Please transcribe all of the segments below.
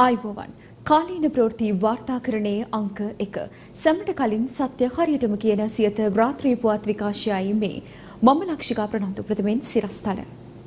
ආයුබෝවන් කාලීන ප්‍රවෘත්ති වාර්තාකරණයේ අංක 1 සැමට කලින් සත්‍ය හරියටම කියන සියත රාත්‍රී පුවත් විකාශයයි මේ මම ලක්ෂිකා ප්‍රනාන්දු ප්‍රථමයෙන් සිරස්තල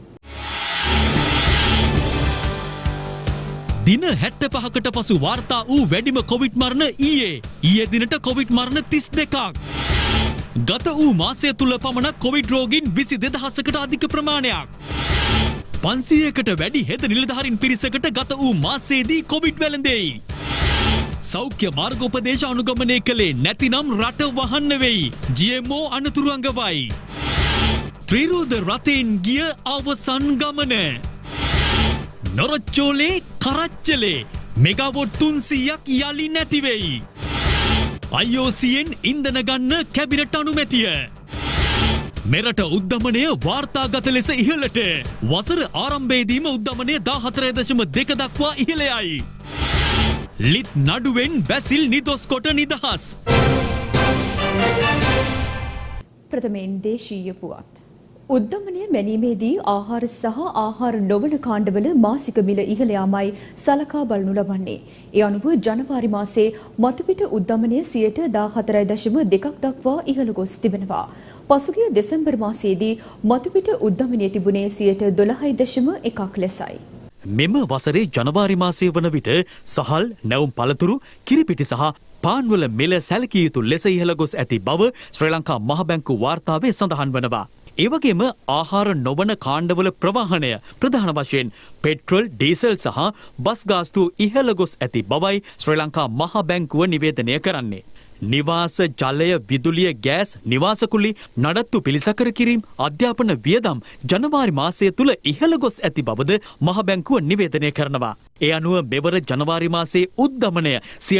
දින 75කට පසු වාර්තා වූ වැඩිම කොවිඩ් මරණ ඊයේ දිනට කොවිඩ් මරණ 32ක් ගත වූ මාසය තුල පමණ කොවිඩ් රෝගීන් 22000කට අධික ප්‍රමාණයක් 500කට වැඩි හෙද නිලධාරීන් පිරිසකට ගත වූ මාසයේදී කොවිඩ් වැළඳෙයි. සෞඛ්‍ය මාර්ගෝපදේශ අනුගමනය කළේ නැතිනම් රට වහන්න වෙයි. GMO අනතුරු අඟවයි. ත්‍රිරෝද රථයෙන් ගිය අවසන් ගමන. නොරොච්චෝලේ කරච්චලේ මෙගාවොට් 300ක් යලි නැති වෙයි. IOCෙන් ඉන්ධන ගන්න කැබිනට් අනුමැතිය. මෙරට උද්දමනය වාර්තාගත ලෙස ඉහළට වසර ආරම්භයේදීම උද්දමනය 14.2 දක්වා ඉහළයයි. ලිත් නඩුවෙන් බැසිල් නිදොස් කොට නිදහස්. ප්‍රථමයෙන් දේශීය පුවත්. උද්දමනය මැනීමේදී ආහාර සහ ආහාර නොවන කාණ්ඩවල මාසික මිල ඉහළ යාමයි සලකා බලනු ලබන්නේ. ඒ අනුව ජනවාරි මාසයේ මතුපිට උද්දමනය 14.2ක් දක්වා ඉහළ ගොස් තිබෙනවා. පසුගිය දෙසැම්බර් මාසයේදී මතුපිට උද්දමනය තිබුණේ 12.1ක් ලෙසයි. මෙම වසරේ ජනවාරි මාසයේ වන විට සහල්, නැවුම් පළතුරු, කිරිපිටි සහ පාන්වල මිල සැලකිය යුතු ලෙස ඉහළ ගොස් ඇති බව ශ්‍රී ලංකා මහ බැංකු වාර්තාවේ සඳහන් වනවා. ඒ වගේම ආහාර නොවන කාණ්ඩවල ප්‍රවාහනය ප්‍රධාන වශයෙන් පෙට්‍රල්, ඩීසල් සහ බස් ගාස්තු ඉහළ ගොස් ඇති බවයි ශ්‍රී ලංකා මහ බැංකුව නිවේදනය කරන්නේ. නිවාස ජලය, විදුලිය, ගෑස්, නිවාසකුලි, නඩත්තු පිළිසකර කිරීම, අධ්‍යාපන වියදම් ජනවාරි මාසය තුල ඉහළ ගොස් ඇති බවද මහ බැංකුව නිවේදනය කරනවා. ඒ අනුව මෙවර ජනවාරි මාසයේ උද්දමනය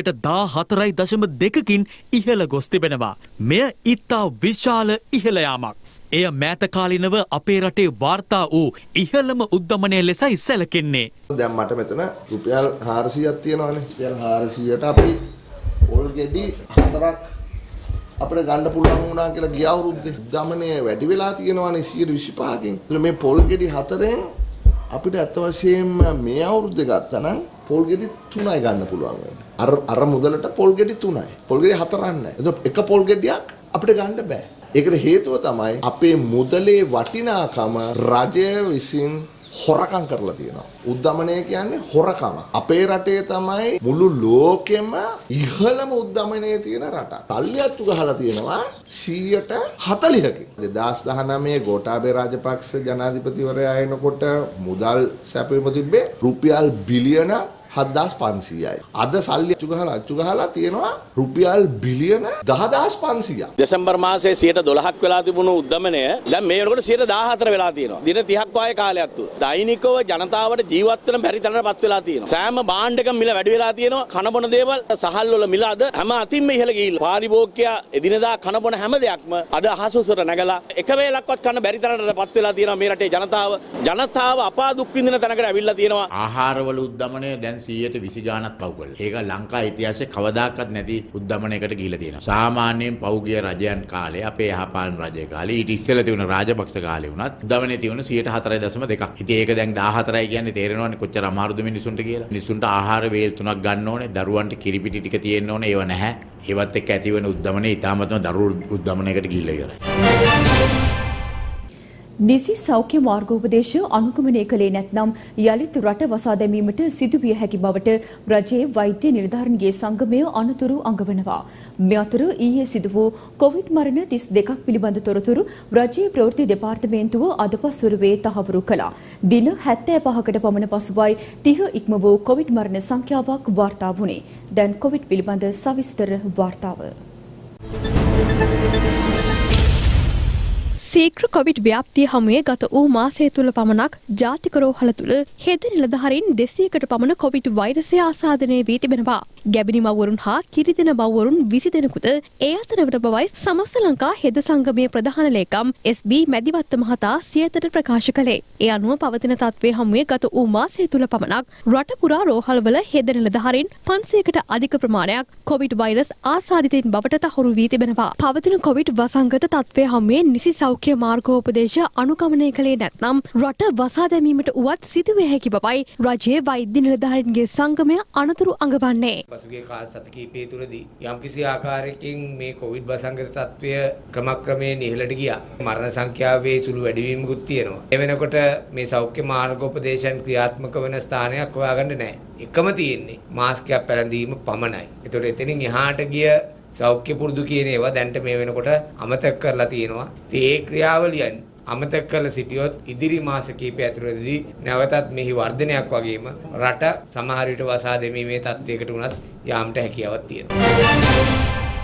14.2කින් ඉහළ ගොස් තිබෙනවා. මෙය ඉතා විශාල ඉහළ යාමක්. එය මෑත කාලිනව අපේ රටේ වාර්තා වූ ඉහළම උද්දමනය ලෙසයි සැලකෙන්නේ. දැන් මට මෙතන රුපියල් 400ක් තියෙනවානේ. රුපියල් 400ට අපි පොල් ගෙඩි 4ක් අපිට ගන්න පුළුවන් වුණා කියලා ගිය අවුරුද්දේ. උද්දමනය වැඩි වෙලා තියෙනවානේ 125කින්. මේ පොල් ගෙඩි 4ෙන් අපිට අත් වශයෙන්ම මේ අවුරුද්දේ ගත්තා නම් පොල් ගෙඩි 3යි ගන්න පුළුවන් වෙන්නේ. අර මුදලට පොල් ගෙඩි 3යි. පොල් ගෙඩි 4ක් නැහැ. එතකොට එක පොල් ගෙඩියක් අපිට ගන්න බෑ. ඒකට හේතුව තමයි අපේ මුදලේ වටිනාකම රජය විසින් හොරකම් කරලා තියෙනවා. උද්දමනය කියන්නේ හොරකම. අපේ රටේ තමයි මුළු ලෝකෙම ඉහළම උද්දමනයේ තියෙන රට. සල්ලි අච්චු ගහලා තියෙනවා 140කින්. 2019 ගෝඨාභය රාජපක්ෂ ජනාධිපතිවරයා එනකොට මුදල් සැපයීම තිබ්බේ රුපියල් බිලියන 7500යි. අද සල්ලි අච්චු ගහලා තියෙනවා රුපියල් බිලියන 10500ක්. දෙසැම්බර් මාසයේ 12ක් වෙලා තිබුණු උද්දමනය දැන් මේ වෙනකොට 14 වෙලා තියෙනවා. දින 30ක් වාගේ කාලයක් තුල. දෛනිකව ජනතාවට ජීවත් වෙන බැරි තරමටපත් වෙලා තියෙනවා. සෑම භාණ්ඩයකම මිල වැඩි වෙලා තියෙනවා. කන බොන දේවල් සහල් වල මිල අද හැම අතින්ම ඉහළ ගිහිල්ලා. පාරිභෝගිකයා එදිනදා කන බොන හැම දෙයක්ම අද අහස උසට නැගලා එක වේලක්වත් කන බැරි තරමටපත් වෙලා තියෙනවා මේ රටේ ජනතාව අපා දුක් විඳින තැනකට ඇවිල්ලා තියෙනවා. ආහාරවල උද්දමනය දැන් 120 ගානක් පව් කළා. ඒක ලංකා ඉතිහාසයේ කවදාකවත් නැති උද්දමනයකට ගිහිලා තියෙනවා. සාමාන්‍යයෙන් පෞගිය රජයන් කාලේ අපේ යහපාලන රජයේ කාලේ ඊට ඉස්සෙල්ලා තිබුණ රාජපක්ෂ කාලේ වුණත් උද්දමනයේ තිබුණ 4.2ක්. ඉතින් ඒක දැන් 14යි කියන්නේ තේරෙනවනේ කොච්චර අමාරුද මිනිසුන්ට කියලා. මිනිසුන්ට ආහාර වේල් 3ක් ගන්න ඕනේ. දරුවන්ට කිරිපිටි ටික තියෙන්න ඕනේ. ඒව නැහැ. ඒවත් එක්ක ඇති වෙන උද්දමනයේ ඊටාමත්ම දරුවෝ උද්දමනයකට ගිහිලා ඉවරයි. නිසි සෞඛ්‍ය මාර්ගෝපදේශ අනුගමනය කළේ නැත්නම් යලිත් රට වසා දැමීමට සිදුවිය හැකි බවට රජයේ වෛද්‍ය නිලධාරීන්ගේ සංගමය අනතුරු අඟවනවා. මේ අතර ඊයේ සිදු වූ කොවිඩ් මරණ 32ක් පිළිබඳ තොරතුරු රජයේ ප්‍රවෘත්ති දෙපාර්තමේන්තුව අද පසුරුවේ තහවුරු කළා. දින 75කට පමණ පසුවයි 30 ඉක්ම වූ කොවිඩ් මරණ සංඛ්‍යාවක් වාර්තා වුණේ. දැන් කොවිඩ් පිළිබඳ සවිස්තර වාර්තාව. සීක්‍ර කොවිඩ් ව්‍යාප්තිය හමුවේ ගත වූ මාසය තුළ පමණක් ජාතික රෝහල තුළ හෙද නිලධාරීන් 200කට පමණ කොවිඩ් වෛරසය ආසාදනය වී තිබෙනවා. ගැබිණි මව්වරුන් හා කිරිදෙන මව්වරුන් 20 දෙනෙකුට ඒ අතරවට බවයි සමස්ත ලංකා හෙද සංගමයේ ප්‍රධාන ලේකම් SB මැදිවත්ත මහතා සියතට ප්‍රකාශ කළේ. ඒ අනුව පවතින තත්ත්වයේ හමුවේ ගත වූ මාසය තුළ පමණක් රට පුරා රෝහල්වල හෙද නිලධාරීන් 500කට අධික ප්‍රමාණයක් කොවිඩ් වෛරස් ආසාදිතයින් බවට තහවුරු වී තිබෙනවා. පවතින කොවිඩ් වසංගත තත්ත්වයේ හමුවේ නිසි සෞඛ්‍ය සෞඛ්‍ය මාර්ගෝපදේශ අනුගමනය කළේ නැත්නම් රට වසා දැමීමට උවත් සිදුවිය හැකි බවයි රජයේ වෛද්‍ය නිලධාරීන්ගේ සංගමය අනතුරු අඟවන්නේ. පසුගිය කාල සති කිහිපය තුළදී යම්කිසි ආකාරයකින් මේ කොවිඩ් වසංගත තත්ත්වය ක්‍රමක්‍රමයෙන් ඉහළට ගියා. මරණ සංඛ්‍යාවේ සුළු වැඩිවීමකුත් තියෙනවා. ඒ වෙනකොට මේ සෞඛ්‍ය මාර්ගෝපදේශයන් ක්‍රියාත්මක වෙන ස්ථානයක් හොයාගන්න නැහැ. එකම තියෙන්නේ මාස්කයක් පැළඳීම පමණයි. ඒතකොට එතනින් එහාට ගිය සෞඛ්‍ය පුරුදු කියන ඒවා දැන්ට මේ වෙනකොට අමතක කරලා තියෙනවා. ඒ ක්‍රියාවලියන් අමතක කරලා සිටියොත් ඉදිරි මාස කිහිපය ඇතුළතදී නැවතත් මෙහි වර්ධනයක් වගේම රට සමහර විට වසා දැමීමේ තත්ත්වයකට උනත් යාමට හැකියාවක් තියෙනවා.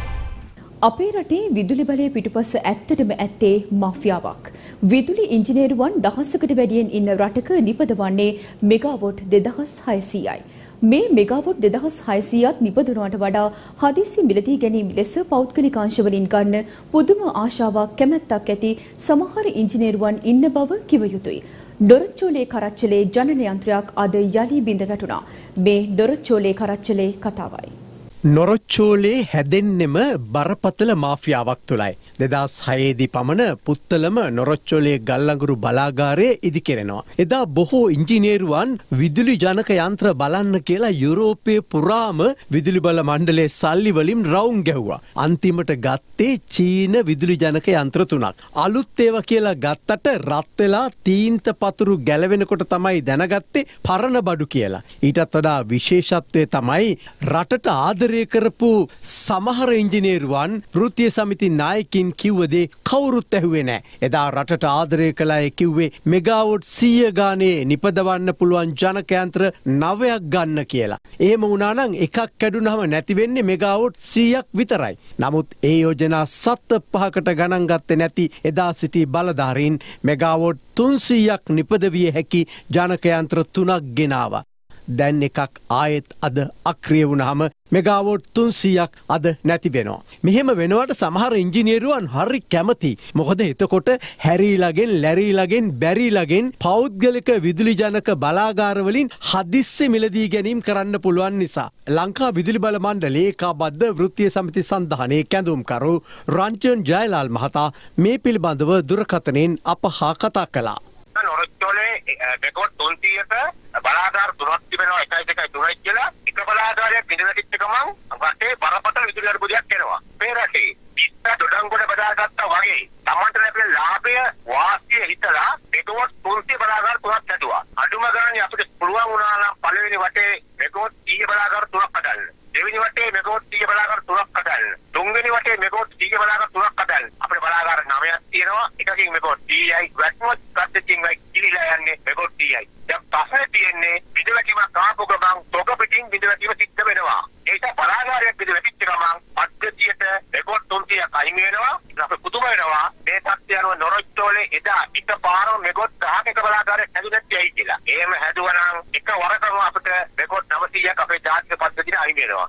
අපේ රටේ විදුලි බලය පිටුපස ඇත්තටම ඇත්තේ මාෆියාවක්. විදුලි ඉංජිනේරුවන් දහසකට වැඩියෙන් ඉන්න රටක නිපදවන්නේ මෙගාවොට් 2600යි. මේ මෙගාවොට් 2600ත් නිපදවනවට වඩා හදිසි මිලදී ගැනීම ලෙස පෞද්ගලික අංශවලින් ගන්න පුදුම ආශාවක් කැමැත්තක් ඇති සමහර ඉංජිනේරුවන් ඉන්න බව කිව යුතුයි. ඩොරච්චෝලේ කරච්චලේ ජනන යන්ත්‍රයක් අද යලි බිඳ වැටුණා. මේ ඩොරච්චෝලේ කරච්චලේ කතාවයි. නොරොච්චෝලේ හැදෙන්නෙම බරපතල මාෆියාවක් තුළයි. 2006දී පමණ පුත්තලම නොරොච්චෝලේ ගල්ලඟුරු බලාගාරයේ ඉදිකෙරෙනවා. එදා බොහෝ ඉංජිනේරුවන් විදුලි ජනක යන්ත්‍ර බලන්න කියලා යුරෝපයේ පුරාම විදුලි බල මණ්ඩලයේ සල්ලි වලින් රවුම් ගැහුවා. අන්තිමට ගත්තේ චීන විදුලි ජනක යන්ත්‍ර 3ක්. අලුත් ඒවා කියලා ගත්තට රත් වෙලා තීන්ත පතුරු ගැලවෙනකොට තමයි දැනගත්තේ පරණ බඩු කියලා. ඊටත් වඩා විශේෂත්වය තමයි රටට ආදරය කරපු සමහර ඉංජිනේරුවන් වෘත්තීය සමිති නායකින් කිව්වදේ කවුරුත් ඇහුවේ නැහැ. එදා රටට ආදරය කළා කිව්වේ මෙගාවොට් 100 ගානේ නිපදවන්න පුළුවන් ජනක යන්ත්‍ර 9ක් ගන්න කියලා. එහෙම වුණා නම් එකක් කැඩුනහම නැති වෙන්නේ මෙගාවොට් 100ක් විතරයි. නමුත් ඒ යෝජනා 7-5කට ගණන් ගත්තේ නැති එදා සිටි බලධාරීන් මෙගාවොට් 300ක් නිපදවිය හැකි ජනක යන්ත්‍ර 3ක් ගෙනාවා. දැන් එකක් ආයෙත් අද අක්‍රිය වුණාම මෙගාවොට් 300ක් අද නැති වෙනවා. මෙහෙම වෙනවට සමහර ඉංජිනේරුවන් හරි කැමති. මොකද එතකොට හැරීලාගෙන් ලැරීලාගෙන් බැරීලාගෙන් පෞද්ගලික විදුලි ජනක බලාගාර වලින් හදිස්සි මිලදී ගැනීම කරන්න පුළුවන් නිසා. ලංකා විදුලි බල මණ්ඩලයේ ඒකාබද්ධ වෘත්තීය සමිති සන්ධානයේ කැඳවුම්කරු රංජන් ජයලාල් මහතා මේ පිළිබඳව දුරකථනයෙන් අප හා කතා කළා. නොරොච්චෝලේ මෙගාවොට් 300ක බලාගාර 3ක් තිබෙනවා. 1 2 3යි කියලා. එක බලාගාරයක් බිඳවැටිච්ච ගමන් රටේ බරපතල විදුලි අර්බුදයක් එනවා. මේ රටේ ඉස්ස දොඩංගොඩ බදාගත්තා වගේ තමන්ට ලැබෙන ලාභය වාසිය හිතලා මෙගාවොට් 300 බලාගාර 3ක් හැදුවා. අඩුම ගානේ අපිට පුළුවන් වුණා නම් පළවෙනි වටේ මෙගාවොට් 100 බලාගාර 3ක් හදන්න. දෙවෙනි වටේ මෙගාවොට් 100 බලාගාර 3ක් හදන්න. තුන්වෙනි වටේ මෙගාවොට් 100 බලාගාර 3ක් හදන්න. අපේ බලාගාර 9ක් තියෙනවා. එකකින් මෙගාවොට් 100යි වැටුවත් පද්ධතියෙන් කිලිලා යන්නේ මෙගාවොට් 100යි. දැන් පස්සේ තියෙන්නේ බිඳවැටීමක් ආපු ගමන් තොග පිටින් බිඳවැටීම සිද්ධ වෙනවා. ඒක බලාගාරයක් බිඳවැටිච්ච ගමන් පද්ධතියට මෙගාවොට් 300ක් අයින් වෙනවා. අපේ පුදුම වෙනවා. මේ තත්ත්වය අනුව නොරොච්චෝලේ එදා එකපාරම මෙගාවොට් 10ක බලාගාරයක් හැදුනත් ඇයි කියලා. එහෙම හැදුවා නම් එක වරකම අපිට මෙගාවොට් 900ක් අපේ ජාතික පද්ධතියට අයින් වෙනවා.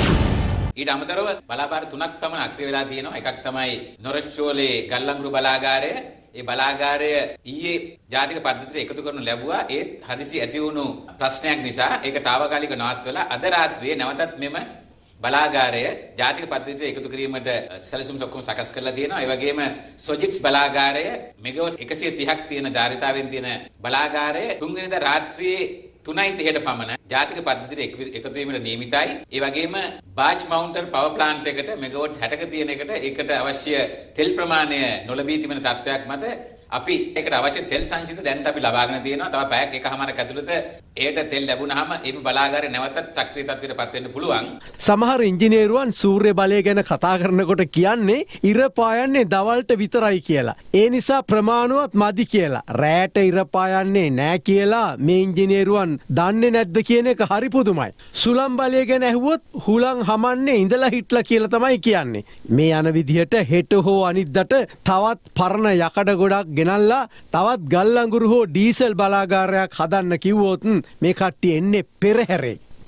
ඊට අමතරව බලාගාර 3ක් පමණ අක්‍රිය වෙලා තියෙනවා. එකක් තමයි නොරොච්චෝලේ ගල්ලංගුරු බලාගාරය. ඒ බලාගාරය ඊයේ ජාතික පද්ධතියට එකතු කරනු ලැබුවා. ඒත් හදිසි ඇති වුණු ප්‍රශ්නයක් නිසා ඒක తాවකාලිකව නවත්වලා අද රාත්‍රියේ නැවතත් මෙම බලාගාරය ජාතික පද්ධතියට එකතු කිරීමට සැලසුම් ඔක්කොම සකස් කරලා තියෙනවා. ඒ වගේම සොජිට්ස් බලාගාරය මෙගාවොට් 130ක් තියෙන ධාරිතාවෙන් තියෙන බලාගාරය තුන්වෙනිදා රාත්‍රියේ 3:30ට පමණ ජාතික පද්ධතියට එකතු වීමට නියමිතයි. ඒ වගේම බාච් මවුන්ටර් පවර් ප්ලාන්ට් එකට මෙගාවොට් 60ක තියෙන එකට ඒකට අවශ්‍ය තෙල් ප්‍රමාණය නොලැබී තිබෙන තත්ත්වයක් මත අපි ඒකට අවශ්‍ය තෙල් සංචිත දැනට අපි ලබාගෙන තියෙනවා. තව පැයක් එකමාරක් ඇතුළත ඒට තෙල් ලැබුණාම මේ බලාගාරය නැවතත් සක්‍රිය තත්ත්වයට පත් වෙන්න පුළුවන්. සමහර ඉංජිනේරුවන් සූර්ය බලය ගැන කතා කරනකොට කියන්නේ ඉර පායන්නේ දවල්ට විතරයි කියලා. ඒ නිසා ප්‍රමාණවත් මදි කියලා. රැට ඉර පායන්නේ නැහැ කියලා මේ ඉංජිනේරුවන් දන්නේ නැද්ද කියන එක හරි පුදුමයි. සුළං බලය ගැන ඇහුවොත් හුලං හමන්නේ ඉඳලා හිටලා කියලා තමයි කියන්නේ. මේ යන විදිහට හෙට හෝ අනිද්දාට තවත් පරණ යකඩ ගොඩක් ගෙනල්ලා තවත් ගල්ලංගුරු හෝ ඩීසල් බලාගාරයක් හදන්න කිව්වොත් මේ කට්ටිය එන්නේ පෙරහැරේ.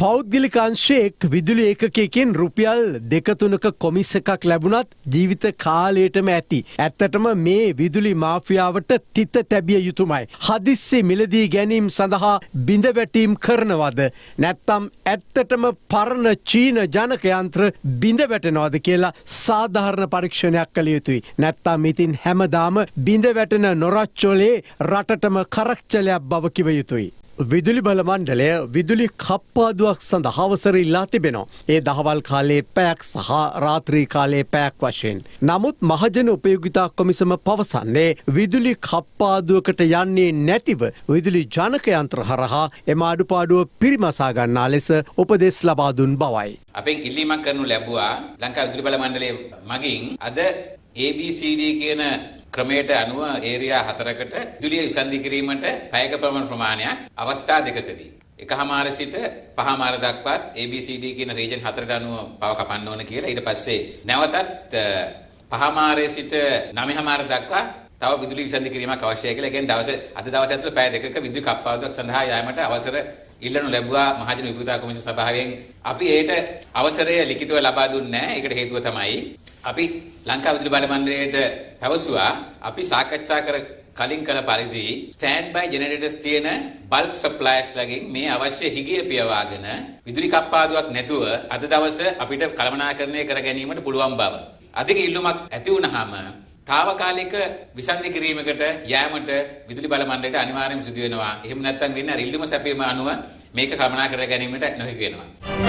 පෞද්ගලික අංශයේ එක් විදුලි ඒකකයකින් රුපියල් 2-3ක කොමිස් එකක් ලැබුණත් ජීවිත කාලයටම ඇති. ඇත්තටම මේ විදුලි මාෆියාවට තිත තැබිය යුතුමයි. හදිස්සි මිලදී ගැනීම සඳහා බිඳවැටීම් කරනවද? නැත්නම් ඇත්තටම පරණ චීන ජනක යන්ත්‍ර බිඳවැටෙනවද කියලා සාධාරණ පරීක්ෂණයක් කළ යුතුයි. නැත්නම් ඉතින් හැමදාම බිඳවැටෙන නොරච්චොලේ රටටම කරක්චලයක් බව කිව යුතුයි. විදුලි බල මණ්ඩලය විදුලි කප්පාදුවක් සඳහා අවසර ඉල්ලා තිබෙනවා. ඒ දහවල් කාලයේ පැයක් සහ රාත්‍රී කාලයේ පැයක් වශයෙන්. නමුත් මහජන උපයෝගිතා කොමිසම පවසන්නේ විදුලි කප්පාදුවකට යන්නේ නැතිව විදුලි ජනක යන්ත්‍ර හරහා එම අඩුපාඩුව පිරිමසා ගන්නා ලෙස උපදෙස් ලබා දුන් බවයි. අපෙන් ඉල්ලීමක් කරනු ලැබුවා ලංකා විදුලි බල මණ්ඩලයේ මගින් අද ABCD කියන ක්‍රමයට අනුව ඒරියා 4කට විදුලිය විසන්ධි කිරීමට පැයක ප්‍රමාණයක් අවස්ථා දෙකකදී එකහමාර සිට පහමාර දක්වාත් ABCD කියන රීජන් 4ට අනුව පව කපන්න ඕන කියලා ඊට පස්සේ නැවතත් පහමාරේ සිට 9හමාර දක්වා තව විදුලි විසන්ධි කිරීමක් අවශ්‍යයි කියලා. ඒ කියන්නේ අද දවස් ඇතුළත පැය දෙකක විදුලි කප්පාදුවක් සඳහා යාමට අවසර ඉල්ලනු ලැබුවා මහජන විපුතා කොමිසම සභාවෙන්. අපි ඒට අවසරය ලිඛිතව ලබා දුන්නේ නැහැ. ඒකට හේතුව තමයි අපි ලංකා විදුලි බල මණ්ඩලයට පැවසුවා අපි සාකච්ඡා කර කලින් කළ පරිදි ස්ටෑන්ඩ් බයි ජෙනරේටර්ස් තියෙන බල්ක් සප්ලයර්ස්ලාගෙන් මේ අවශ්‍ය හිගිය පියවාගෙන විදුලි කප්පාදුවක් නැතුව අද දවසේ අපිට කළමනාකරණය කර ගැනීමට පුළුවන් බව. අධික ඉල්ලුමක් ඇති වුණාම තාවකාලික විසන්ධි කිරීමකට යෑමට විදුලි බල මණ්ඩලයට අනිවාර්යයෙන්ම සිදු වෙනවා. එහෙම නැත්නම් වෙන්නේ අර ඉල්ලුම සැපීම අනුව මේක කළමනාකර ගැනීමට නොහැකි වෙනවා.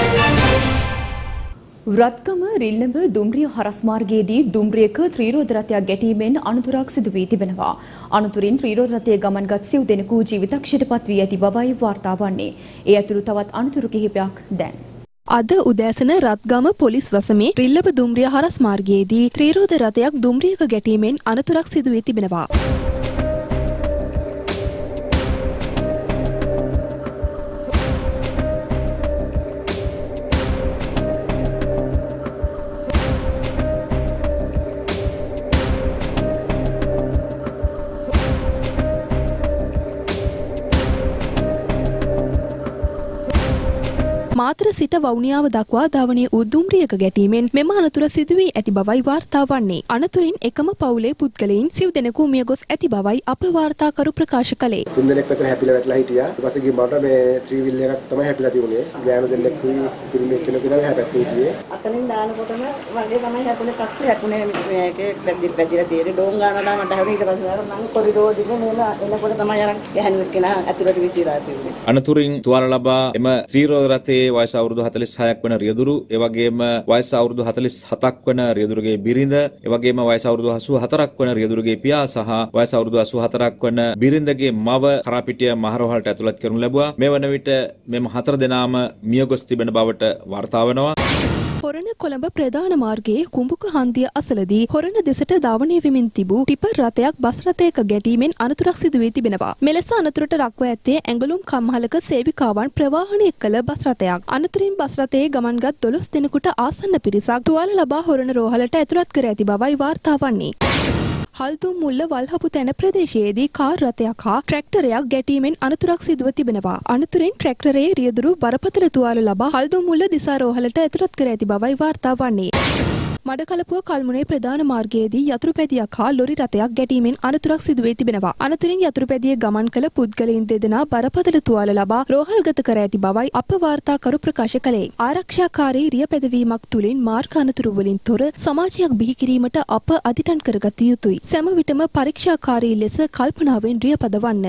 රත්ගම රිල්ලඹ දුම්රිය හරස් මාර්ගයේදී දුම්රියක ත්‍රිරෝද රථයක් ගැටීමෙන් අනතුරක් සිදු වී තිබෙනවා. අනතුරින් ත්‍රිරෝද රථයේ ගමන්ගත් සිව් දෙනෙකු ජීවිතක්ෂයට පත් වී ඇති බවයි වාර්තා වන්නේ. ඒ ඇතුළු තවත් අනතුරු කිහිපයක් දැන්. අද උදෑසන රත්ගම පොලිස් වසමේ රිල්ලඹ දුම්රිය හරස් මාර්ගයේදී ත්‍රිරෝද රථයක් දුම්රියක ගැටීමෙන් අනතුරක් සිදු වී තිබෙනවා. මාතර සිට වවුනියාව දක්වා ධාවනයේ උදුම්රියක ගැටීමෙන් මෙම අනතුර සිදු වී ඇති බවයි වාර්තා වන්නේ. අනතුරින් එකම පවුලේ පුද්ගලයන් සිව් දෙනෙකු මිය ගොස් ඇති බවයි අප වාර්තාකරු ප්‍රකාශ කළේ. 3 දෙනෙක් විතර හැපිලා වැටලා හිටියා. ඊට පස්සේ ගිහින් මට මේ ත්‍රී වීල් එකක් තමයි හැපිලා තිබුණේ. ගෑනු දෙන්නෙක් පිරිමි කෙනෙක් තමයි හැපැත්තේ හිටියේ. අතනින් දානකොටම වගේ තමයි හැපුණේ පස්සේ හැපුණේ මේකේ වැදිලා තියෙන්නේ. ඩෝන් ගන්නවා මට හැරි ඊට පස්සේ මම කොරිඩෝර් දිගේ එනකොට තමයි අර ගැහණුවෙක් කෙනා ඇතුළට විසිරා තිබුණේ. අනතුරින් තුවාල ලබා එම ත්‍රිරෝද රථයේ වයස අවුරුදු 46ක් වන රියදුරු, ඒ වගේම වයස අවුරුදු 47ක් වන රියදුරුගේ බිරිඳ, ඒ වගේම වයස අවුරුදු 84ක් වන රියදුරුගේ පියා සහ වයස අවුරුදු 84ක් වන බිරිඳගේ මව කරාපිටිය මහරෝහලට ඇතුළත් කරනු ලැබුවා. මේ වන විට මෙම 4 දෙනාම මිය ගොස් තිබෙන බවට වාර්තා වෙනවා. හොරණ කොළඹ ප්‍රධාන මාර්ගයේ කුඹුක හන්දිය අසලදී හොරණ දෙසට ධාවනය වෙමින් තිබූ ටිපර් රථයක් බස් රථයක ගැටීමෙන් අනතුරක් සිදු වී තිබෙනවා. මෙලෙස අනතුරට ලක්ව ඇත්තේ ඇඟලුම් කම්හලක සේවිකාවන් ප්‍රවාහනය කළ බස් රථයක්. අනතුරින් බස් රථයේ ගමන්ගත් 12 දෙනෙකුට ආසන්න පිරිසක් තුවාල ලබා හොරණ රෝහලට ඇතුළත් කර ඇති බවයි වාර්තා වන්නේ. හල්දුම් මුල්ල වල්හපු තැන ප්‍රදේශයේදී කාර් රථයක් හා ට්‍රැක්ටරයක් ගැටීමෙන් අනතුරක් සිදුව තිබෙනවා. අනතුරින් ට්‍රැක්ටරයේ රියදුරු බරපතල තුවාල ලබා හල්දුම් මුල්ල දිසා රෝහලට ඇතුළත් කර ඇති බවයි වාර්තා වන්නේ. මඩකලපුව කල්මුනේ ප්‍රධාන මාර්ගයේදී යතුරුපැදියක් හා ලොරි රථයක් ගැටීමෙන් අනතුරක් සිදු වී තිබෙනවා. අනතුරින් යතුරුපැදියේ ගමන් කළ පුද්ගලයන් දෙදෙනා බරපතල තුවාල ලබා රෝහල්ගත කර ඇති බවයි අප වාර්තාකරු ප්‍රකාශ කළේ. ආරක්ෂාකාරී රිය පැදවීමක් තුළින් මාර්ග අනතුරු වලින් තොර සමාජයක් බිහි කිරීමට අප අදිටන් කරගත යුතුයි. සෑම විටම පරීක්ෂාකාරී ලෙස කල්පනාවෙන් රිය පදවන්න.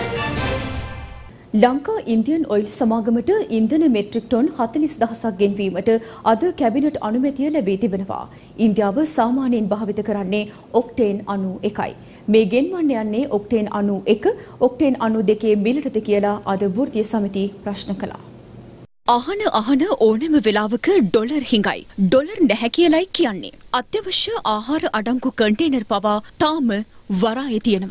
ලංකා ඉන්දියන් ඔයිල් සමාගමට ඉන්ධන මෙට්‍රික් ටොන් 40,000ක් ගෙන්වීමට අද කැබිනට් අනුමැතිය ලැබී තිබෙනවා. ඉන්දියාව සාමාන්‍යයෙන් භාවිත කරන්නේ ඔක්ටේන් 91යි. මේ ගෙන්වන්න යන්නේ ඔක්ටේන් 91, ඔක්ටේන් 92 මිලටද කියලා අද වෘත්තීය සමිති ප්‍රශ්න කළා. අහන ඕනෑම වෙලාවක ඩොලර් හිඟයි. ඩොලර් නැහැ කියලයි කියන්නේ. අත්‍යවශ්‍ය ආහාර අඩංගු කන්ටේනර් පවා තාම වරායේ තියෙනවා.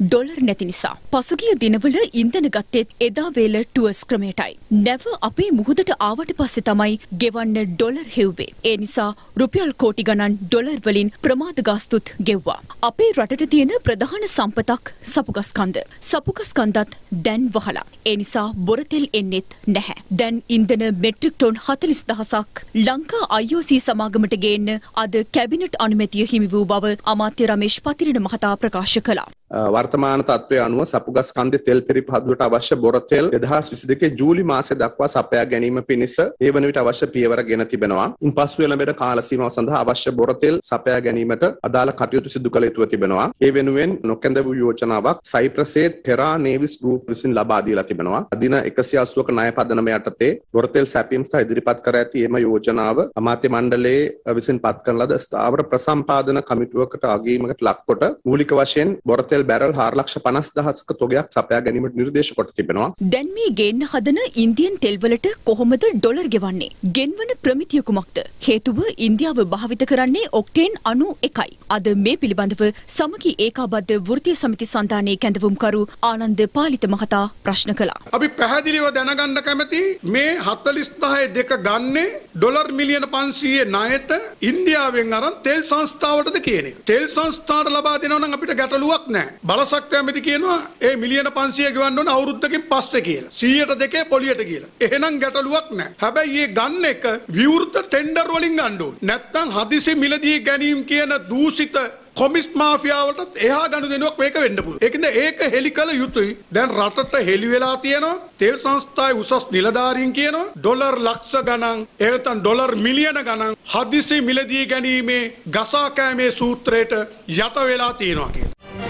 ඩොලර් නැති නිසා. පසුගිය දිනවල ඉන්ධන ගත්තෙත් එදා වේල ටුවර්ස් ක්‍රමයටයි. නැව අපේ මුහුදට ආවට පස්සේ තමයි ගෙවන්න ඩොලර් හෙව්වේ. ඒ නිසා රුපියල් කෝටි ගණන් ඩොලර් වලින් ප්‍රමාද ගාස්තුත් ගෙව්වා. අපේ රටට තියෙන ප්‍රධාන සම්පතක් සපුගස් කන්ද. සපුගස් කන්දත් දැන් වහලා. ඒ නිසා බොරතෙල් එන්නෙත් නැහැ. දැන් ඉන්ධන මෙට්‍රික් ටොන් 40,000ක් ලංකා IOC සමාගමට ගේන්න අද කැබිනට් අනුමැතිය හිමි වූ බව අමාත්‍ය රමේෂ් පතිරණ මහතා ප්‍රකාශ කළා. වර්තමාන තත්ත්වය අනුව සපුගස් කන්දේ තෙල් පෙරිපහදුවට අවශ්‍ය බොරතෙල් 2022 ජූලි මාසය දක්වා සපයා ගැනීම පිණිස ඒ වන විට අවශ්‍ය පියවර ගෙන තිබෙනවා. ඉන්පසු එළඹෙන කාල සීමාව සඳහා අවශ්‍ය බොරතෙල් සපයා ගැනීමට අදාළ කටයුතු සිදු කළ යුතුව තිබෙනවා. ඒ වෙනුවෙන් නොකැඳ වූ යෝජනාවක් සයිප්‍රසයේ ටෙරා නේවිස් ගෲප් විසින් ලබා දීලා තිබෙනවා. දින 180ක ණය පදනම යටතේ බොරතෙල් සැපීම සහ ඉදිරිපත් කර ඇති එම යෝජනාව අමාත්‍ය මණ්ඩලයේ විසින් පත් කරන ලද ස්ථාවර ප්‍රසම්පාදන කමිටුවකට අගීමකට ලක්කොට මූලික වශයෙන් බොරතෙල් බැරල් 4,50,000ක තොගයක් සපයා ගැනීමට නිර්දේශ කොට තිබෙනවා. දැන් මේ ගේන්න හදන ඉන්දියන් තෙල් වලට කොහොමද ඩොලර් ගෙවන්නේ? ගෙන්වන ප්‍රමිතිය කුමක්ද? හේතුව ඉන්දියාව භාවිත කරන්නේ ඔක්ටේන් 91යි. අද මේ පිළිබඳව සමගි ඒකාබද්ධ වෘත්තීය සමිති සන්ධානයේ කැඳවුම්කරු ආනන්ද පාලිත මහතා ප්‍රශ්න කළා. අපි පැහැදිලිව දැනගන්න කැමති මේ 40,000 ගන්නේ ඩොලර් මිලියන 500 ණයට ඉන්දියාවෙන් අරන් තෙල් සංස්ථාවටද කියන එක. තෙල් සංස්ථාවට ලබා දෙනවා නම් අපිට ගැටලුවක් නැහැ. බලශක්ති ඇමති කියනවා ඒ මිලියන 500 ගෙවන්න ඕන අවුරුද්දකින් පස්සේ කියලා. 100ට 2 පොලියට කියලා. එහෙනම් ගැටලුවක් නැහැ. හැබැයි මේ ගන්න එක විවෘත ටෙන්ඩර් වලින් ගන්න ඕන. නැත්නම් හදිසි මිලදී ගැනීම කියන දූෂිත කොමිස් මාෆියාවටත් එහා ගනුදෙනුවක් මේක වෙන්න පුළුවන්. ඒකින්ද ඒක හෙලි කළ යුතුයි. දැන් රටට හෙලි වෙලා තියෙනවා තෙල් සංස්ථාවේ උසස් නිලධාරීන් කියනවා ඩොලර් ලක්ෂ ගණන් එහෙනම් ඩොලර් මිලියන ගණන් හදිසි මිලදී ගැනීමේ ගසා කෑමේ සූත්‍රයට යට වෙලා තියෙනවා කියලා.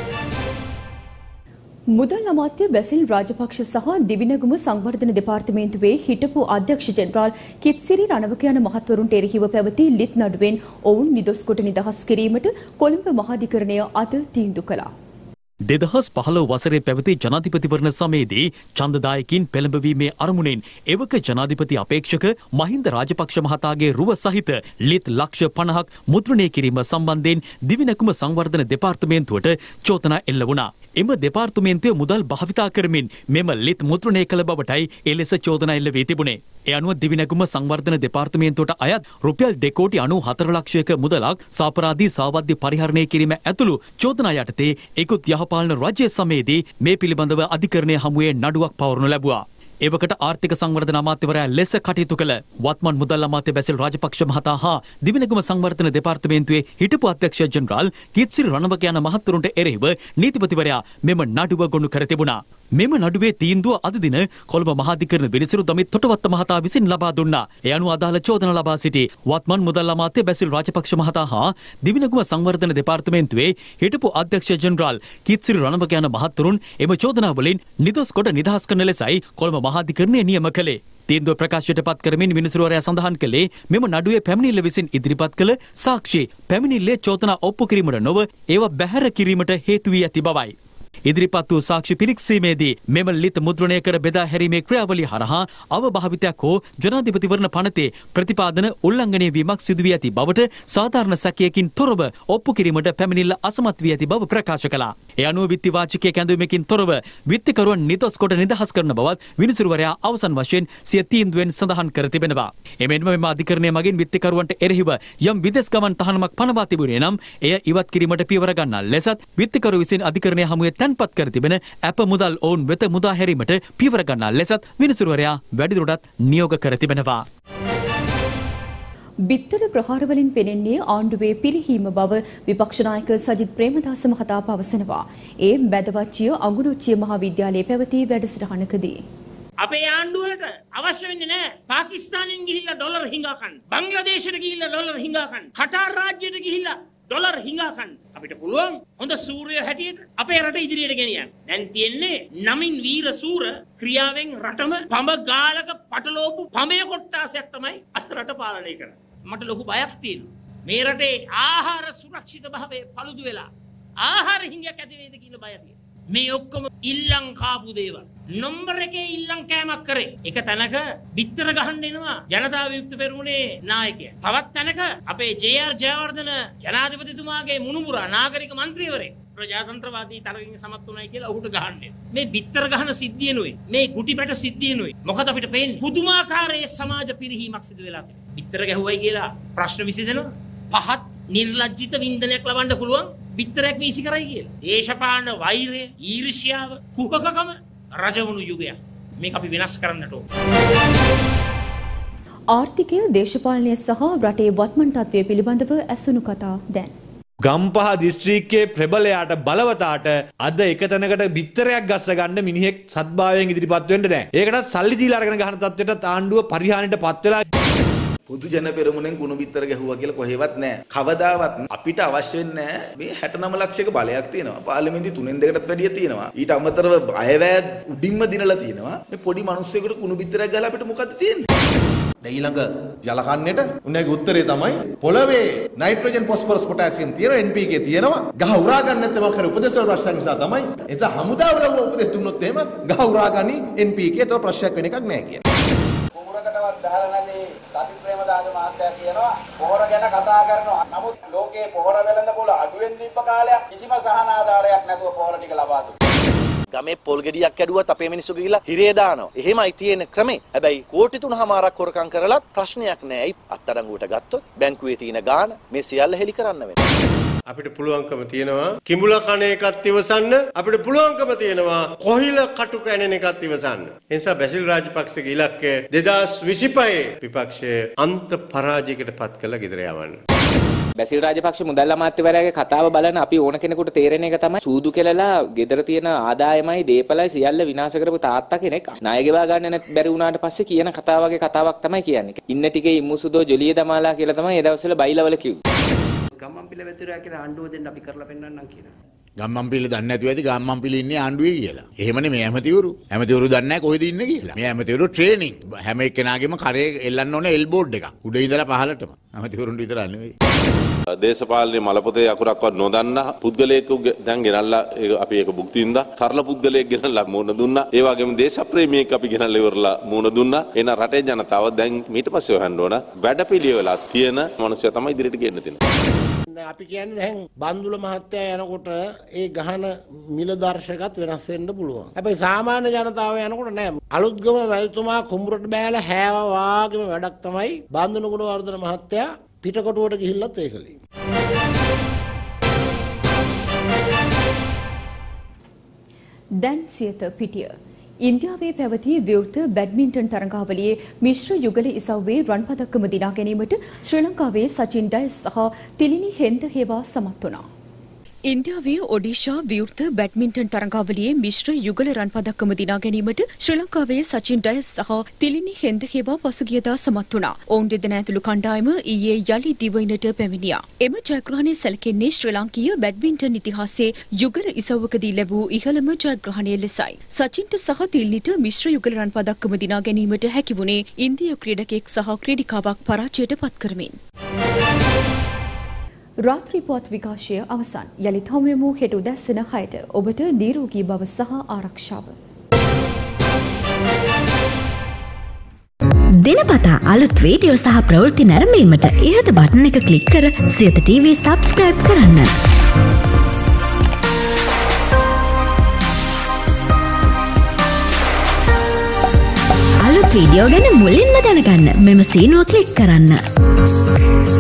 මුදල් අමාත්‍ය බැසිල් රාජපක්ෂ සහ දිවිනැගුම සංවර්ධන දෙපාර්තමේන්තුවේ හිටපු අධ්‍යක්ෂ ජෙනරාල් කිත්සිරි රණවක යන මහත්වරුන්ට එරෙහිව පැවති ලිත් නඩුවෙන් ඔවුන් නිදොස් කොට නිදහස් කිරීමට කොළඹ මහාධිකරණය අද තීන්දුව කළා. 2015 වසරේ පැවති ජනාධිපතිවරණ සමයේදී ඡන්දදායකින් පෙළඹවීමේ අරමුණෙන් එවක ජනාධිපති අපේක්ෂක මහින්ද රාජපක්ෂ මහතාගේ රුව සහිත ලිත් ලක්ෂ 50ක් මුද්‍රණය කිරීම සම්බන්ධයෙන් දිවිනැකුම සංවර්ධන දෙපාර්තමේන්තුවට චෝදනා එල්ල වුණා. එම දෙපාර්තමේන්තුවේ මුදල් භාවිතා කරමින් මෙම ලිත් මුද්‍රණය කළ බවටයි එලෙස චෝදනා එල්ල වී තිබුණේ. ඒ අනුව දිවිනැකුම සංවර්ධන දෙපාර්තමේන්තුවට අයත් රුපියල් 2 කෝටි 94 ලක්ෂයක මුදලක් සාපරාධී සාවද්‍ය පරිහරණය කිරීම ඇතුළු චෝදනා යටතේ ඉක්ුත් යහපාලන රජය සමයේදී මේ පිළිබඳව අධිකරණය හමුවේ නඩුවක් පවරනු ලැබුවා. එවකට ආර්ථික සංවර්ධන අමාත්‍යවරයා ලෙස කටයුතු කළ වත්මන් මුදල් අමාත්‍ය බැසිල් රාජපක්ෂ මහතා හා දිවිනැගුම සංවර්ධන දෙපාර්තමේන්තුවේ හිටපු අධ්‍යක්ෂ ජෙනරාල් කිත්සිරි රණවක යන මහත්වරුන්ට එරෙහිව නීතිපතිවරයා මෙම නඩුව ගොනු කර තිබුණා. මෙම නඩුවේ තීන්දුව අද දින කොළඹ මහාධිකරණ විනිසුරු දමිත් තොටවත්ත මහතා විසින් ලබා දුන්නා. ඒ අනුව අදාළ චෝදනා ලබා සිටි වත්මන් මුදල් අමාත්‍ය බැසිල් රාජපක්ෂ මහතා හා දිවිනැගුම සංවර්ධන දෙපාර්තමේන්තුවේ හිටපු අධ්‍යක්ෂ ජෙනරාල් කිත්සිරි රණවක යන මහත්වරුන් එම චෝදනා වලින් නිදොස් කොට නිදහස් කරන ලෙසයි කොළඹ මහාධිකරණය නියම කළේ. තීන්දුව ප්‍රකාශයට පත් කරමින් විනිසුරුවරයා සඳහන් කළේ මෙම නඩුවේ පැමිණිල්ල විසින් ඉදිරිපත් කළ සාක්ෂි පැමිණිල්ලේ චෝදනා ඔප්පු කිරීමට නොව ඒවා බැහැර කිරීමට හේතු වී ඇති බවයි. ඉදිරිපත් වූ සාක්ෂි පිරික්සීමේදී මෙම ලිත් මුද්‍රණය කර බෙදා හැරීමේ ක්‍රියාවලිය හරහා අවභාවිතයක් හෝ ජනාධිපතිවරණ පනතේ ප්‍රතිපාදන උල්ලංඝනය වීමක් සිදු වී ඇති බවට සාධාරණ සැකයකින් තොරව ඔප්පු කිරීමට පැමිණිල්ල අසමත් වී ඇති බව ප්‍රකාශ කළා. ඒ අනුව විත්ති වාචිකයේ කැඳවීමකින් තොරව විත්තිකරුවන් නිදොස් කොට නිදහස් කරන බවත් විනිසුරුවරයා අවසන් වශයෙන් සිය තීන්දුවෙන් සඳහන් කර තිබෙනවා. එමෙන්ම මෙම අධිකරණය මගින් විත්තිකරුවන්ට එරෙහිව යම් විදෙස් ගමන් තහනමක් පනවා තිබුණේ නම් එය ඉවත් කිරීමට පියවර ගන්නා ලෙසත් විත්තිකරු විසින් අධිකරණය හමුවේ තැන්පත් කර තිබෙන අප මුදල් ඔවුන් වෙත මුදා හැරීමට පියවර ගන්නා ලෙසත් විනිසුරුවරයා වැඩිදුරටත් නියෝග කර තිබෙනවා. බිත්තර ප්‍රහාර වලින් පෙනෙන්නේ ආණ්ඩුවේ පිරිහීම බව විපක්ෂ නායක සජිත් ප්‍රේමදාස මහතා පවසනවා. ඒ බැදවච්චිය අඟුරුච්චිය මහාවිද්‍යාලයේ පැවති වැඩසටහනකදී අපේ ආණ්ඩුවට අවශ්‍ය වෙන්නේ නැහැ පාකිස්තානෙන් ගිහිල්ලා ඩොලර් හිඟා ගන්න. බංග්ලාදේශයට ගිහිල්ලා ඩොලර් හිඟා ගන්න. කටාර් රාජ්‍යයට ගිහිල්ලා ඩොලර් හිඟා ගන්න. අපිට පුළුවන් හොඳ සූර්ය හැටියට අපේ රට ඉදිරියට ගෙනියන්න. දැන් තියෙන්නේ නමින් වීර සූර ක්‍රියාවෙන් රටම පඹ ගාලක පටලෝපු පඹය කොට්ටාසයක් තමයි අද රට පාලනය කරන්නේ. මට ලොකු බයක් තියෙනවා. මේ රටේ ආහාර සුරක්ෂිත භාවය paludu වෙලා ආහාර හිඟයක් ඇති වේද කියලා බය තියෙනවා. මේ ඔක්කොම ඉල්ලම් කාපු දේවල්. නම්බර එකේ ඉල්ලම් කෑමක් කරේ. එක තැනක බිත්තර ගහන්න එනවා ජනතා විමුක්ති පෙරමුණේ නායකයා. තවත් තැනක අපේ ජේ.ආර්. ජයවර්ධන ජනාධිපතිතුමාගේ මුණුබුරා නාගරික මන්ත්‍රීවරයෙක් ප්‍රජාතන්ත්‍රවාදී තරගයෙන් සමත් වුණයි කියලා ඔහුට ගහන්නේ. මේ බිත්තර ගහන සිද්ධියනුයි මේ ගුටිපැට සිද්ධියනුයි මොකද අපිට පේන්නේ පුදුමාකාරයේ සමාජ පිරිහීමක් සිදු වෙලා තියෙනවා. බිත්තර ගැහුවයි කියලා ප්‍රශ්න විසඳෙනවා. පහත් නිර්ලජ්ජිත වින්දනයක් ලබන්න පුළුවන් බිත්තරයක් වීසි කරයි කියලා. දේශපාලන වෛරය, ඊර්ෂ්‍යාව, කුහකකම රජවුණු යුගයක්. මේක අපි වෙනස් කරන්නට ඕන. ආර්ථිකය, දේශපාලනය සහ රටේ වත්මන් තත්ත්වය පිළිබඳව ඇසුණු කතා දැන්. ගම්පහ දිස්ත්‍රික්කයේ ප්‍රබලයාට බලවතාට අද එක තැනකට බිත්තරයක් ගස්ස ගන්න මිනිහෙක් සත්භාවයෙන් ඉදිරිපත් වෙන්න නැහැ. ඒකටත් සල්ලි දීලා අරගෙන ගහන තත්ත්වයට ආණ්ඩුව පරිහානියට පත් වෙලා පොදු ජන පෙරමුණෙන් කුණු බිත්තර ගැහුවා කියලා කොහෙවත් නැහැ. කවදාවත් අපිට අවශ්‍ය වෙන්නේ නැහැ මේ 69 ලක්ෂයක බලයක් තියෙනවා. පාර්ලිමේන්තු 3න් 2කටත් වැඩිය තියෙනවා. ඊට අමතරව අයවැය උඩින්ම දිනලා තියෙනවා. මේ පොඩි මිනිස්සුෙකුට කුණු බිත්තරයක් ගහලා අපිට මොකද්ද තියෙන්නේ? ඊළඟ ජලකන්නේට උන්වගේ උත්තරේ තමයි පොළවේ නයිට්‍රජන් ෆොස්ෆරස් පොටෑසියම් තියෙනවා NPK තියෙනවා. ගහ උරා ගන්න නැත්නම් මොකද උපදේශ වල ප්‍රශ්න නිසා තමයි. ඒ නිසා හමුදාව වල උපදේශ දුන්නොත් එහෙම ගහ උරා ගනි NPK ඒතර ප්‍රශ්නයක් වෙන එකක් නැහැ කියලා. කුමරකටවත් ගහලා නැති සති ප්‍රේමදාස මහත්තයා කියනවා පොහොර ගැන කතා කරනවා. නමුත් ලෝකයේ පොහොර වෙළඳ පොළ අඩුවෙන් දීප කාලයක් කිසිම සහන ආධාරයක් නැතුව පොහොර ටික ලබා දුන්නා. ගමේ පොල් ගෙඩියක් ඇදුවත් අපේ මිනිස්සු ගිහිල්ලා හිරේ දානවා. එහෙමයි තියෙන ක්‍රමේ. හැබැයි කෝටි 3මාරක් හොරකම් කරලත් ප්‍රශ්නයක් නෑ. ඇයි අත්අඩංගුවට ගත්තොත් බැංකුවේ තියෙන ගාණ මේ සියල්ල හෙලි කරන්න වෙනවා. අපිට පුළුවන්කම තියෙනවා කිඹුල කණ එකත් ඉවසන්න. අපිට පුළුවන්කම තියෙනවා කොහිල කටු කැණෙන එකත් ඉවසන්න. ඒ නිසා බැසිල් රාජපක්ෂගේ ඉලක්කය 2025 විපක්ෂයේ අන්ත පරාජයකට පත් කළ ගෙදර යවන්න. බැසිල් රාජපක්ෂ මුදල් අමාත්‍යවරයාගේ කතාව බලන අපි ඕන කෙනෙකුට තේරෙන එක තමයි සූදු කෙලලා ගෙදර තියෙන ආදායමයි දීපලයි සියල්ල විනාශ කරපු තාත්තා කෙනෙක් ණය ගෙවා ගන්න බැරි වුණාට පස්සේ කියන කතාවගේ කතාවක් තමයි කියන්නේ. ඉන්න ටිකේ ඉමුසුදෝ ජොලිය දමාලා කියලා තමයි ඒ දවස්වල බයිලවල කිව්වේ. ගම්මන්පිල වැතුරා කියලා ආණ්ඩුව දෙන්න අපි කරලා පෙන්නන්නම් කියනවා. ගම්මන්පිල දන්නේ නැතුව ඇති ගම්මන්පිල ඉන්නේ ආණ්ඩුවේ කියලා. එහෙමනේ මේ ඇමතිවරු. ඇමතිවරු දන්නේ නැහැ කොහෙද ඉන්නේ කියලා. මේ ඇමතිවරු ට්‍රේනින් හැම එක්කෙනාගේම කරේ එල්ලන්න ඕනේ එල් බෝඩ් එකක්. උඩ ඉඳලා පහළටම. ඇමතිවරුන්ට විතරක් නෙවෙයි. දේශපාලනේ මලපොතේ අකුරක්වත් නොදන්න පුද්ගලයෙකු දැන් ගෙනල්ලා අපි ඒක භුක්ති විඳා. සරල පුද්ගලයෙක් ගෙනල්ලා මුණ දුන්නා. ඒ වගේම දේශප්‍රේමියෙක් අපි ගෙනල්ලා ඉවරලා මුණ දුන්නා. එන රටේ ජනතාව දැන් ඊට පස්සේ හොයන්න ඕන වැඩපිළිවෙලක් තියෙන මනුස්සය තමයි ඉදිරියට ගෙන්න තියෙන්නේ. අපි කියන්නේ දැන් බන්දුල මහත්තයා යනකොට ඒ ගහන මිල දර්ශකත් වෙනස් වෙන්න පුළුවන්. හැබැයි සාමාන්‍ය ජනතාව යනකොට නෑ. අලුත්ගම වැල්තුමා කුඹුරට බෑලා හැව වාගේම වැඩක් තමයි බන්දුන ගුණවර්ධන මහත්තයා පිටකොටුවට ගිහිල්ලත් ඒකලේ. දැන් සියත පිටිය. ඉන්දියාවේ පැවති විවෘත බැඩ්මින්ටන් තරඟාවලියේ මිශ්‍ර යුගල ඉසව්වේ රන් පදක්කම දිනා ගැනීමට ශ්‍රී ලංකාවේ සචින් ඩයස් සහ තිලිනි හෙන්දහේවා සමත් වුණා. ඉන්දියාවේ ඔඩිෂා විවෘත බැඩ්මින්ටන් තරඟාවලියේ මිශ්‍ර යුගල රන් පදක්කම දිනා ගැනීමට ශ්‍රී ලංකාවේ සචින් ඩයස් සහ තිලිනි හෙන්දහේවා පසුගියදා සමත් වුණා. ඔවුන් දෙදෙනා ඇතුළු කණ්ඩායම ඊයේ යලි දිවයිනට පැමිණියා. එම ජයග්‍රහණය සැලකෙන්නේ ශ්‍රී ලාංකීය බැඩ්මින්ටන් ඉතිහාසයේ යුගල ඉසව්වකදී ලැබූ ඉහළම ජයග්‍රහණය ලෙසයි. සචින්ට සහ තිලිනිට මිශ්‍ර යුගල රන් පදක්කම දිනා ගැනීමට හැකි වුණේ ඉන්දියා ක්‍රීඩකෙක් සහ ක්‍රීඩිකාවක් පරාජයට පත් කරමින්. රාත්‍රී පුවත් විකාශය අවසන්. යළිත් හමුවෙමු හෙට උදැස්සන 6ට. ඔබට නිරෝගී බව සහ ආරක්ෂාව. දිනපතා අලුත් වීඩියෝ සහ ප්‍රවෘත්ති නැරඹීමට ඉහත බටන් එක ක්ලික් කර සියත TV සබ්ස්ක්‍රයිබ් කරන්න. අලුත් වීඩියෝ ගැන මුලින්ම දැනගන්න මෙම සීනුව ක්ලික් කරන්න.